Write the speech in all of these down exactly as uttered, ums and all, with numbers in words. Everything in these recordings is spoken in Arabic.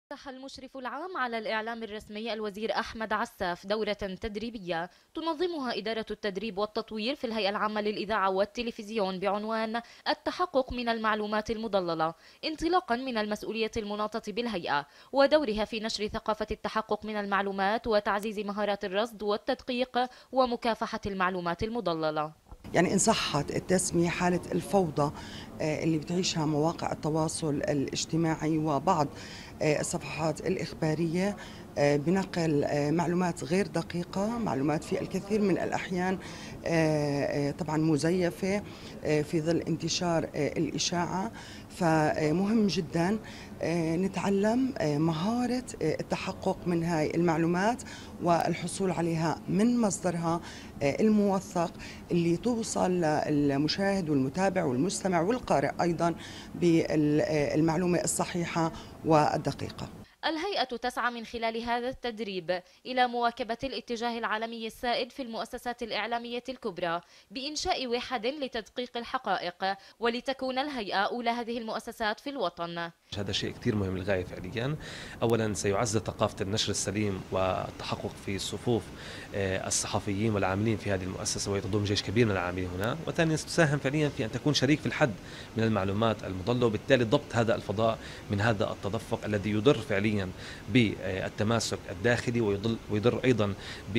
افتتح المشرف العام على الإعلام الرسمي الوزير أحمد عساف دورة تدريبية تنظمها إدارة التدريب والتطوير في الهيئة العامة للإذاعة والتلفزيون بعنوان التحقق من المعلومات المضللة، انطلاقا من المسؤولية المناطة بالهيئة ودورها في نشر ثقافة التحقق من المعلومات وتعزيز مهارات الرصد والتدقيق ومكافحة المعلومات المضللة. يعني إن صحت التسمية حالة الفوضى اللي بتعيشها مواقع التواصل الاجتماعي وبعض الصفحات الإخبارية بنقل معلومات غير دقيقة، معلومات في الكثير من الأحيان طبعا مزيفة في ظل انتشار الإشاعة. فمهم جدا نتعلم مهارة التحقق من هاي المعلومات والحصول عليها من مصدرها الموثق اللي توصل للمشاهد والمتابع والمستمع والقارئ أيضا بالمعلومة الصحيحة والدقيقة. الهيئة تسعى من خلال هذا التدريب إلى مواكبة الاتجاه العالمي السائد في المؤسسات الإعلامية الكبرى بإنشاء وحد لتدقيق الحقائق، ولتكون الهيئة أولى هذه المؤسسات في الوطن. هذا شيء كثير مهم للغاية فعليا. أولا سيعزز ثقافة النشر السليم والتحقق في صفوف الصحفيين والعاملين في هذه المؤسسة، وهي تضم جيش كبير من العاملين هنا. وثانيا تساهم فعليا في أن تكون شريك في الحد من المعلومات المضلة، وبالتالي ضبط هذا الفضاء من هذا التدفق الذي يضر فعليا بالتماسك الداخلي ويضر, ويضر أيضا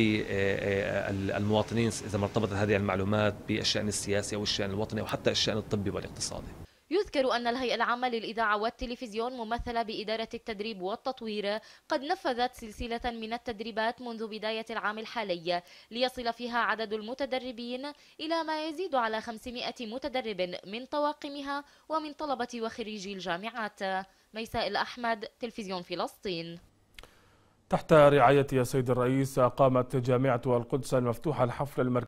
بالمواطنين إذا ما ارتبطت هذه المعلومات بالشأن السياسي أو الشأن الوطني أو حتى الشأن الطبي والاقتصادي. يذكر أن الهيئة العامة للإذاعة والتلفزيون ممثلة بإدارة التدريب والتطوير قد نفذت سلسلة من التدريبات منذ بداية العام الحالي، ليصل فيها عدد المتدربين إلى ما يزيد على خمسمائة متدرب من طواقمها ومن طلبة وخريجي الجامعات. ميساء الأحمد، تلفزيون فلسطين. تحت رعاية السيد الرئيس قامت جامعة القدس المفتوحة الحفل المركزي